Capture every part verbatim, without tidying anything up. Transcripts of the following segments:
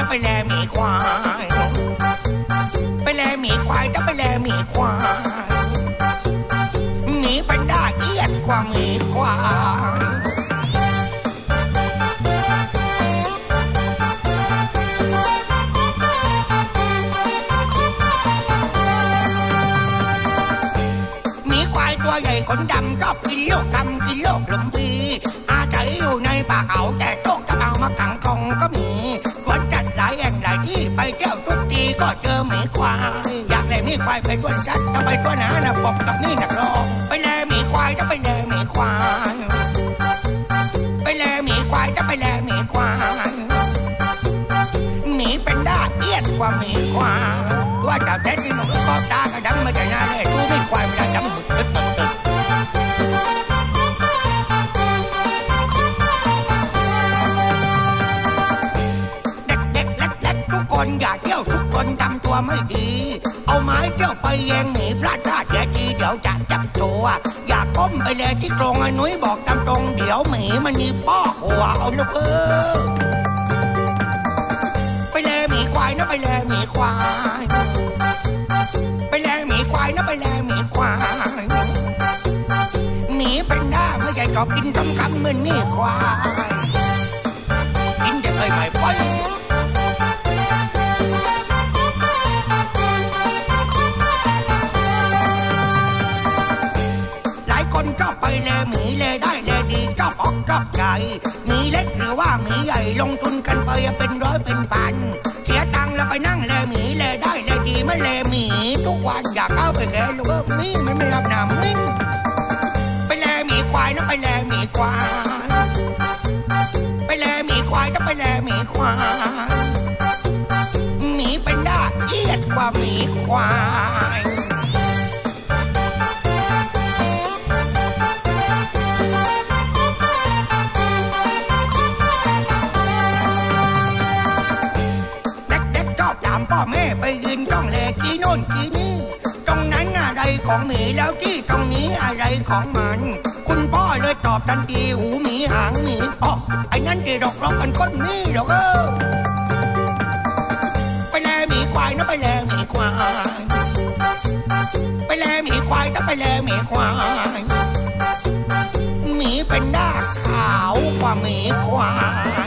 ไปแลหมีควายไปแลหมีควายต้องไปแลหมีควายหมีเป็นได้เอียดกว่าหมีควายตัวใหญ่ขนดำชอบกินโลกดำกินโลกลมพีอาศัยอยู่ในป่าเขาแต่โต๊ะจะเอามาขังกรงก็มีสวนจัดหลายแห่งหลายที่ไปเที่ยวทุกทีก็เจอหมีควายอยากแลหมีควายไปด้วยจัดจะไปตัวหนาหน้าปกกับนี่หนักรองไปแลหมีควายจะไปแลหมีควายไปแลหมีควายจะไปแลหมีควายหมีเป็นด้าเอียดกว่าหมีควายว่าจับแท้ที่หนุ่มก็ตากระดังไม่ใจหน้าเลยดูหมีควายเวลาดำบึกตึ๊ดตึ๊ดตึ๊ดคนอย่าเที่ยวทุกคนทำตัวไม่ดีเอาไม้เที่ยวไปแยงหมีพลาดพลาดอย่าดีเดี๋ยวจะจับตัวอย่าก้มไปเลยที่กรงไอ้นุ้ยบอกตามตรงเดี๋ยวหมีมันมีป้อหัวเอาลูกเออไปแลหมีควายนะไปแลหมีควายไปแลหมีควายนะไปแลหมีควายหมีเป็นด้าไม่ใช่ชอบกินต้มคำเหมือนหมีควายกินจะเคยไม่พ้นชอบไปแลหมีแลได้แลดีชอบอกชอบใจหมีเล็กหรือว่าหมีใหญ่ลงทุนกันไปเป็นร้อยเป็นพันเสียตังค์แล้วไปนั่งแลหมีแลได้แลดีไม่แลหมีทุกวันอยากเข้าไปแลลูกหมีมันไม่รับน้ำมิ้นไปแลหมีควายนะไปแลหมีควายไปแลหมีควายต้องไปแลหมีควายหมีเป็นด้าเอียดกว่าหมีควายพ่อแม่ไปยืนจ้องแลกี้โน่นกี้นี่ตรงนั้นอะไรของหมีแล้วที่ตรงนี้อะไรของมันคุณพ่อเลยตอบทันทีหูหมีหางหมีอ๋อไอ้นั่นที่ดอกเรากันก้นนี่หรอกเออไปแลหมีควายนะไปแลหมีควายไปแลหมีควายนะไปแลหมีควายหมีเป็นด้าขาวกว่าหมีควาย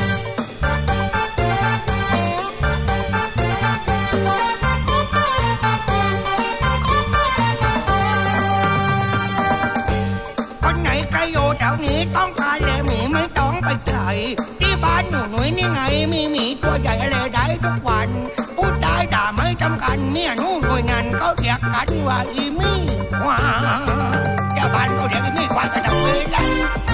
แถวนี้ต้องการแลหมีไม่ต้องไปไกลที่บ้านหนูหนุ่ยนี่ไงมีหมีตัวใหญ่แลได้ทุกวันพูดได้ด่าไม่จำกันเมียหนูหน่วยงานเขาเรียกกันว่าอีมี่ว้าเจ้าบ้านเขาเรียกอีมี่ควายกระดับเลยละ